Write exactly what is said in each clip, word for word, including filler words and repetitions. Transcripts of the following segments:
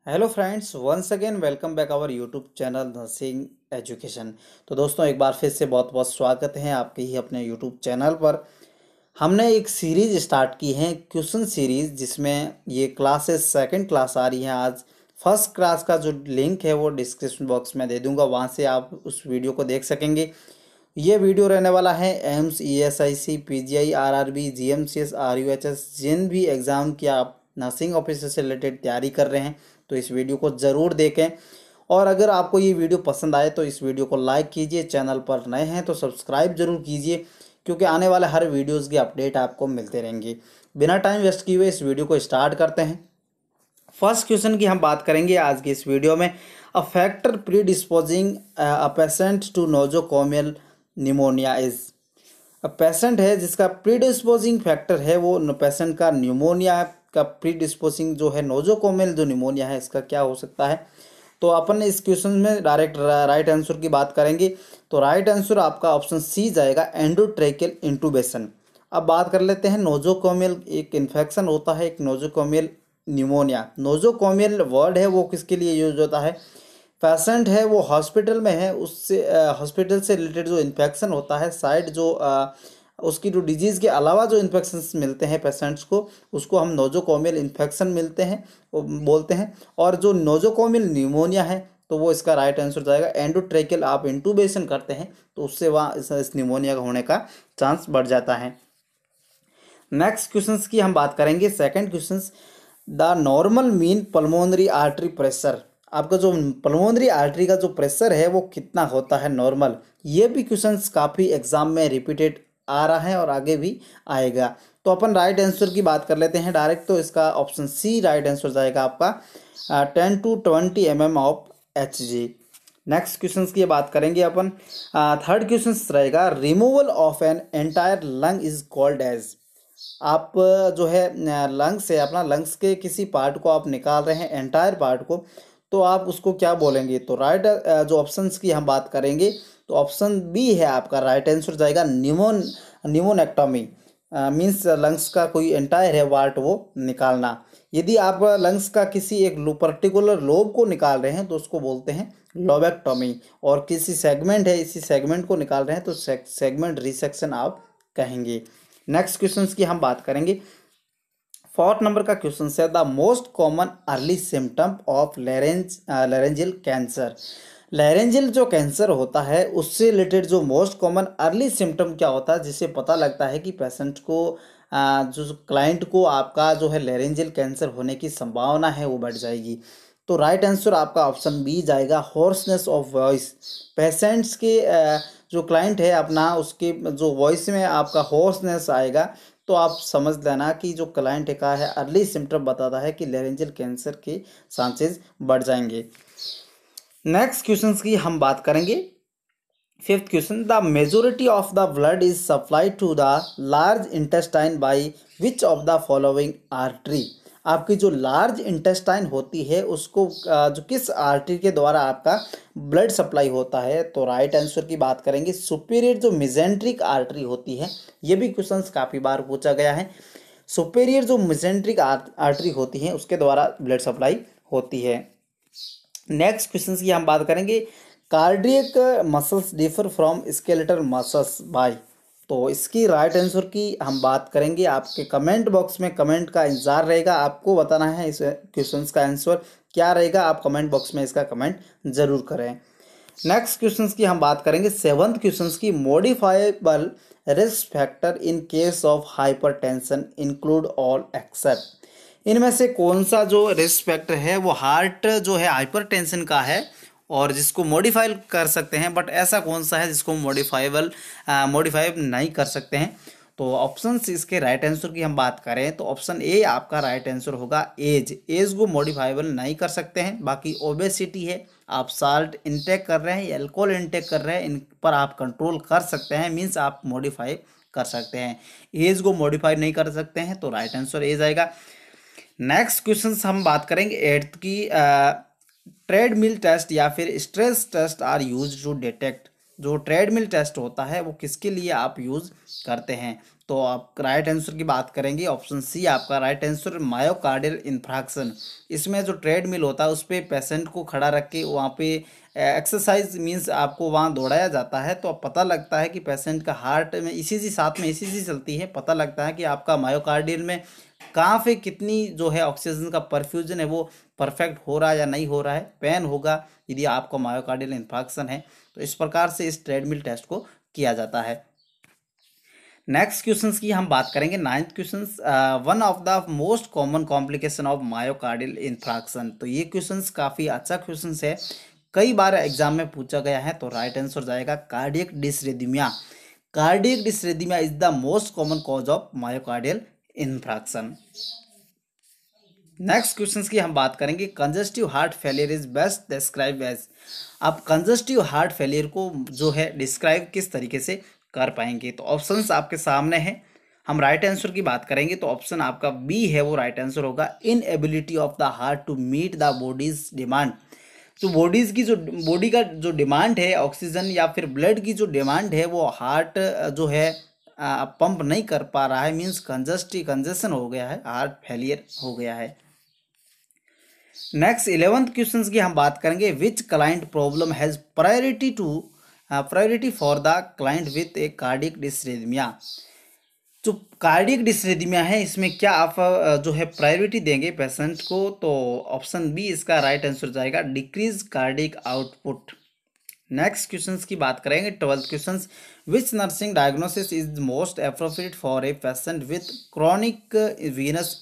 Hello friends, once again welcome back our YouTube channel nursing education. तो दोस्तों, एक बार फिर से बहुत बहुत स्वागत है आपके ही अपने यूट्यूब चैनल पर। हमने एक सीरीज स्टार्ट की है, क्वेश्चन सीरीज, जिसमें ये क्लासेस सेकंड क्लास आ रही है। आज फर्स्ट क्लास का जो लिंक है वो डिस्क्रिप्शन बॉक्स में दे दूंगा, वहाँ से आप उस वीडियो को देख सकेंगे। ये वीडियो रहने वाला है AIIMS, E S I C, P G I R R B, G M C H, R U H S, जिन भी एग्ज़ाम की आप नर्सिंग ऑफिसर से रिलेटेड तैयारी कर रहे हैं तो इस वीडियो को ज़रूर देखें। और अगर आपको ये वीडियो पसंद आए तो इस वीडियो को लाइक कीजिए, चैनल पर नए हैं तो सब्सक्राइब जरूर कीजिए, क्योंकि आने वाले हर वीडियोज़ की अपडेट आपको मिलते रहेंगे। बिना टाइम वेस्ट किए हुए इस वीडियो को स्टार्ट करते हैं। फर्स्ट क्वेश्चन की हम बात करेंगे आज की इस वीडियो में। A factor pre disposing a patient to nosocomial pneumonia is. A patient है जिसका प्री डिस्पोजिंग फैक्टर है वो पेशेंट का न्यूमोनिया का प्री डिस्पोजिंग जो है नोजोकोमियल जो निमोनिया है इसका क्या हो सकता है। तो अपन इस क्वेश्चन में डायरेक्ट राइट आंसर की बात करेंगे। तो राइट आंसर आपका ऑप्शन सी जाएगा, एंडोट्रेकियल इंटूबेशन। अब बात कर लेते हैं नोजोकोमियल एक इन्फेक्शन होता है, एक नोजोकोमियल न्यूमोनिया। नोजोकोमियल वर्ड है वो किसके लिए यूज होता है। पेशेंट है वो हॉस्पिटल में है, उससे हॉस्पिटल से रिलेटेड जो इन्फेक्शन होता है, साइड जो आ, उसकी जो डिजीज़ के अलावा जो इन्फेक्शंस मिलते हैं पेशेंट्स को, उसको हम नोजोकोमियल इन्फेक्शन मिलते हैं वो बोलते हैं। और जो नोजोकोमियल न्यूमोनिया है तो वो इसका राइट आंसर जाएगा एंडोट्रेकियल। आप इंटूबेशन करते हैं तो उससे वहाँ इस, इस न्यूमोनिया का होने का चांस बढ़ जाता है। नेक्स्ट क्वेश्चंस की हम बात करेंगे। Second questions, the normal mean pulmonary artery pressure. आपका जो पल्मोनरी आर्टरी का जो प्रेशर है वो कितना होता है नॉर्मल। ये भी क्वेश्चंस काफ़ी एग्जाम में रिपीटेड आ रहा है और आगे भी आएगा। तो अपन राइट आंसर की बात कर लेते हैं डायरेक्ट। तो इसका ऑप्शन सी राइट आंसर जाएगा आपका ten to twenty M M of H G. Next question की बात करेंगे अपन। थर्ड क्वेश्चन रहेगा, removal of an entire lung is called as. आप जो है लंग्स से अपना लंग्स के किसी पार्ट को आप निकाल रहे हैं, एंटायर पार्ट को, तो आप उसको क्या बोलेंगे। तो राइट जो ऑप्शंस की हम बात करेंगे तो ऑप्शन बी है आपका राइट आंसर जाएगा, निमोन निमोनेक्टोमी। मीन्स लंग्स का कोई एंटायर है पार्ट वो निकालना। यदि आप लंग्स का किसी एक पर्टिकुलर लोब को निकाल रहे हैं तो उसको बोलते हैं लोबेक्टोमी। और किसी सेगमेंट है, इसी सेगमेंट को निकाल रहे हैं तो सेगमेंट रिसेक्शन आप कहेंगे। नेक्स्ट क्वेश्चन की हम बात करेंगे। फोर्थ नंबर का क्वेश्चन है, the most common early symptom of larynx laryngeal cancer. Laryngeal जो कैंसर होता है उससे रिलेटेड जो मोस्ट कॉमन अर्ली सिम्टम क्या होता है, जिससे पता लगता है कि पेशेंट को आ, जो क्लाइंट को आपका जो है लेरेंजियल कैंसर होने की संभावना है वो बढ़ जाएगी। तो राइट आंसर आपका ऑप्शन बी जाएगा, हॉर्सनेस ऑफ वॉइस। पेशेंट्स के आ, जो क्लाइंट है अपना, उसके जो वॉइस में आपका हॉर्सनेस आएगा तो आप समझ लेना कि जो क्लाइंट का है अर्ली सिम्टम बताता है कि लेरेंजियल कैंसर के चांसेस बढ़ जाएंगे। नेक्स्ट क्वेश्चन की हम बात करेंगे। Fifth question, the majority of the blood is supplied to the large intestine by which of the following artery. आपकी जो लार्ज इंटेस्टाइन होती है उसको जो किस आर्टरी के द्वारा आपका ब्लड सप्लाई होता है। तो राइट आंसर की बात करेंगे, सुपीरियर जो मिजेंट्रिक आर्टरी होती है। ये भी क्वेश्चंस काफ़ी बार पूछा गया है। सुपीरियर जो मिजेंट्रिक आर्टरी होती है उसके द्वारा ब्लड सप्लाई होती है। नेक्स्ट क्वेश्चन की हम बात करेंगे, cardiac muscles differ from skeletal muscles by. तो इसकी राइट आंसर की हम बात करेंगे। आपके कमेंट बॉक्स में कमेंट का इंतजार रहेगा, आपको बताना है इस क्वेश्चन का आंसर क्या रहेगा। आप कमेंट बॉक्स में इसका कमेंट जरूर करें। नेक्स्ट क्वेश्चन की हम बात करेंगे। सेवंथ क्वेश्चन की, modifiable risk factor in case of hypertension include all except. इनमें से कौन सा जो रिस्क फैक्टर है वो हार्ट जो है हाइपरटेंशन का है और जिसको मॉडिफाई कर सकते हैं, बट ऐसा कौन सा है जिसको मॉडिफाइबल मॉडिफाई नहीं कर सकते हैं। तो ऑप्शन इसके राइट आंसर की हम बात करें तो ऑप्शन ए आपका राइट आंसर होगा, एज। एज को मॉडिफाइबल नहीं कर सकते हैं। बाकी ओबेसिटी है, आप साल्ट इंटेक कर रहे हैं, एल्कोहल इंटेक कर रहे हैं, इन पर आप कंट्रोल कर सकते हैं, मीन्स आप मॉडिफाई कर सकते हैं। एज को मॉडिफाई नहीं कर सकते हैं तो राइट आंसर एज आएगा। नेक्स्ट क्वेश्चन हम बात करेंगे एट्थ की, ट्रेडमिल टेस्ट या फिर stress test are use to detect. जो ट्रेडमिल टेस्ट होता है वो किसके लिए आप यूज करते हैं। तो आप राइट आंसर की बात करेंगे, ऑप्शन सी आपका राइट आंसर मायोकार्डियल इंफ्राक्शन। इसमें जो ट्रेडमिल होता है उस पर पेशेंट को खड़ा रख के वहाँ पे एक्सरसाइज मींस आपको वहाँ दौड़ाया जाता है, तो अब पता लगता है कि पेशेंट का हार्ट में ईसीजी साथ में ईसीजी चलती है, पता लगता है कि आपका मायोकार्डियल में कहाँ पे कितनी जो है ऑक्सीजन का परफ्यूजन है वो परफेक्ट हो रहा है या नहीं हो रहा है, पेन होगा यदि आपको मायोकार्डियल इंफ्राक्शन है। तो इस प्रकार से इस ट्रेडमिल टेस्ट को किया जाता है। नेक्स्ट क्वेश्चंस की हम बात करेंगे, ninth questions, one of the most common complication of myocardial infarction. तो ये क्वेश्चंस काफ़ी अच्छा क्वेश्चंस है, कई बार एग्जाम में पूछा गया है। तो राइट आंसर जाएगा cardiac dysrhythmia. Cardiac dysrhythmia is the most common cause of myocardial infarction. Next questions की हम बात करेंगे, congestive heart failure is best describe as. आप कंजस्टिव हार्ट फेलियर को जो है डिस्क्राइब किस तरीके से कर पाएंगे? तो ऑप्शंस आपके सामने हैं। हम राइट आंसर की बात करेंगे तो ऑप्शन आपका बी है वो राइट आंसर होगा, inability of the heart to meet the body's demand. तो बॉडीज की जो बॉडी का जो डिमांड है ऑक्सीजन या फिर ब्लड की जो डिमांड है वो हार्ट जो है पंप नहीं कर पा रहा है, मीन्स कंजस्टिव कंजेशन हो गया है, हार्ट फेलियर हो गया है। नेक्स्ट इलेवंथ क्वेश्चंस की हम बात करेंगे, which client problem has priority to priority for the client with a cardiac dysrhythmia. जो कार्डियक डिसरिदमिया है इसमें क्या आप जो है प्रायोरिटी देंगे पेशेंट को? तो ऑप्शन बी इसका राइट आंसर जाएगा, decrease cardiac output. Next questions की बात करेंगे, twelfth questions, which nursing diagnosis is most appropriate for a patient with chronic venous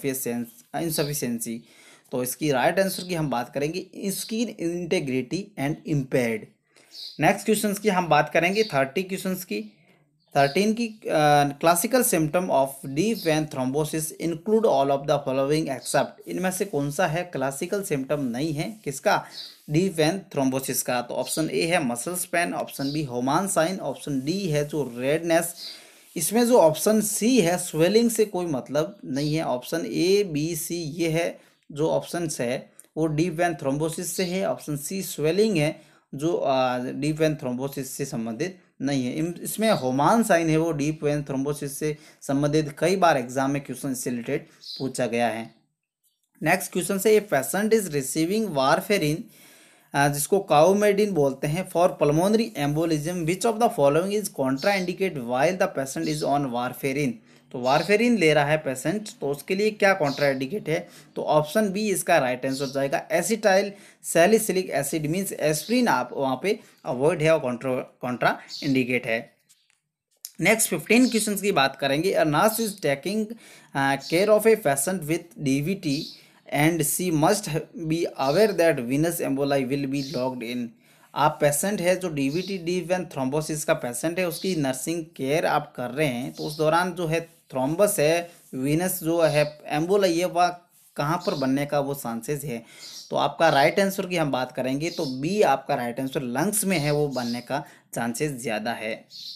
insufficiency. तो इसकी राइट आंसर की हम बात करेंगे, skin integrity and impaired. Next questions की हम बात करेंगे, थर्टी क्वेश्चंस की, थर्टीन की, classical symptom of deep vein thrombosis include all of the following except. इनमें से कौन सा है क्लासिकल सिम्टम नहीं है, किसका? डीप वेन थ्रोम्बोसिस का। तो ऑप्शन ए है muscles pain, option B Homan sign, option D है जो रेडनेस। इसमें जो ऑप्शन सी है स्वेलिंग से कोई मतलब नहीं है, ऑप्शन ए बी सी ये है जो ऑप्शन है वो डीप वेन थ्रोम्बोसिस से है, ऑप्शन सी स्वेलिंग है जो डीप वेन थ्रोम्बोसिस से संबंधित नहीं है। इसमें होमान साइन है वो डीप वेन थ्रोम्बोसिस से संबंधित कई बार एग्जाम में क्वेश्चन इससे रिलेटेड पूछा गया है। नेक्स्ट क्वेश्चन से, ये पेशेंट इज रिसीविंग वारफेरिन जिसको काउमेडिन बोलते हैं for pulmonary embolism, which of the following is contra indicate while the patient is on warfarin. तो वारफेरिन ले रहा है पेशेंट तो उसके लिए क्या कॉन्ट्रा इंडिकेट है? तो ऑप्शन बी इसका राइट आंसर जाएगा, acetyl salicylic acid, means aspirin आप वहाँ पे अवॉइड है और कॉन्ट्रा कॉन्ट्रा इंडिकेट है। नेक्स्ट फिफ्टीन क्वेश्चंस की बात करेंगे, a nurse is taking care of a patient with DVT and she must be aware that venous emboli will be lodged in. आप पेशेंट है जो डीवीटी डीप वेन थ्रोम्बोसिस का patient है, उसकी nursing care आप कर रहे हैं, तो उस दौरान जो है थ्रोम्बस है, वीनस जो है एम्बोलाई है वह कहाँ पर बनने का वो चांसेस है? तो आपका राइट आंसर की हम बात करेंगे तो बी आपका राइट आंसर, लंग्स में है वो बनने का चांसेस ज़्यादा है।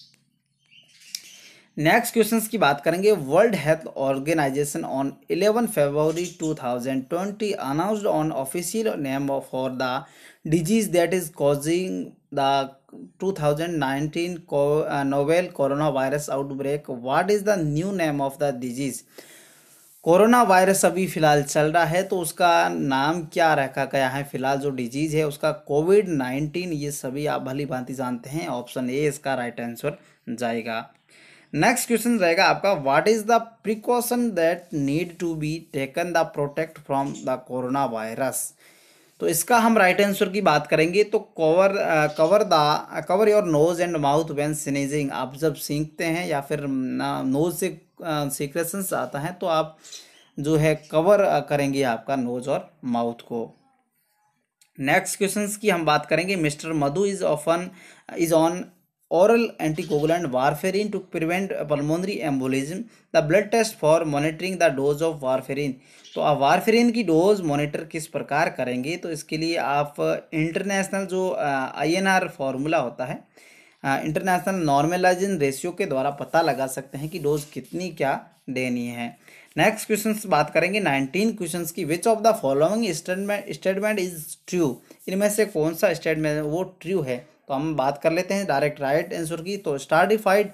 नेक्स्ट क्वेश्चंस की बात करेंगे, World Health Organization on eleven February two thousand twenty announced on official name for the disease that is causing the two thousand nineteen novel corona virus outbreak. What is the new name of the disease? Corona virus अभी फिलहाल चल रहा है तो उसका नाम क्या रखा गया है? फिलहाल जो डिजीज है उसका कोविड नाइन्टीन, ये सभी आप भली भांति जानते हैं, ऑप्शन ए इसका राइट आंसर जाएगा। नेक्स्ट क्वेश्चन रहेगा आपका, what is the precaution that need to be taken the protect from the corona virus. तो इसका हम राइट आंसर की बात करेंगे तो cover cover the cover your nose and mouth when sneezing. आप जब सींखते हैं या फिर नोज से सीक्रेशंस आता है तो आप जो है कवर करेंगे आपका नोज और माउथ को। नेक्स्ट क्वेश्चंस की हम बात करेंगे, mister Madhu is often is on oral anticoagulant warfarin to prevent pulmonary embolism. The blood test for monitoring the dose of warfarin. तो आप वारफेरिन की डोज मॉनिटर किस प्रकार करेंगे? तो इसके लिए आप इंटरनेशनल जो आई एन आर फार्मूला होता है, इंटरनेशनल नॉर्मलाइजेशन रेशियो के द्वारा पता लगा सकते हैं कि डोज कितनी क्या देनी है। नेक्स्ट क्वेश्चन बात करेंगे नाइनटीन क्वेश्चन की, which of the following statement statement is true. इनमें से कौन सा स्टेटमेंट वो ट्रू है? तो हम बात कर लेते हैं डायरेक्ट राइट आंसर की। तो stratified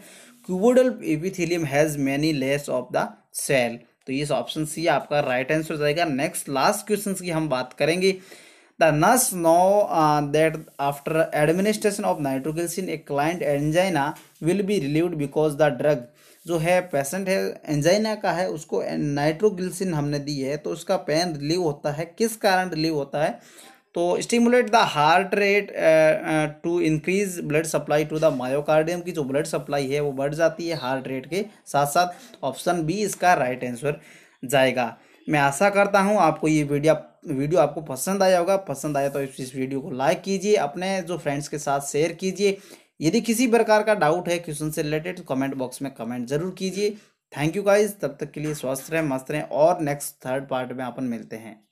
cuboidal epithelium has many layers of the cell. तो ये ऑप्शन सी आपका राइट आंसर हो जाएगा। नेक्स्ट लास्ट क्वेश्चन की हम बात करेंगे। The nurse know that after administration of nitroglycerin a client angina will be relieved because the drug, जो है पेशेंट है एंजाइना का है, उसको नाइट्रोग्लिसरीन हमने दी है तो उसका पेन रिलीव होता है, किस कारण रिलीव होता है? तो stimulate the heart rate to increase blood supply to the myocardium, की जो ब्लड सप्लाई है वो बढ़ जाती है हार्ट रेट के साथ साथ। ऑप्शन बी इसका राइट आंसर जाएगा। मैं आशा करता हूँ आपको ये वीडियो वीडियो आपको पसंद आया होगा। पसंद आया तो इस वीडियो को लाइक कीजिए, अपने जो फ्रेंड्स के साथ शेयर कीजिए। यदि किसी प्रकार का डाउट है क्वेश्चन से रिलेटेड तो कमेंट बॉक्स में कमेंट जरूर कीजिए। थैंक यू गाइज, तब तक के लिए स्वस्थ रहें, मस्त रहें और नेक्स्ट थर्ड पार्ट में अपन मिलते हैं।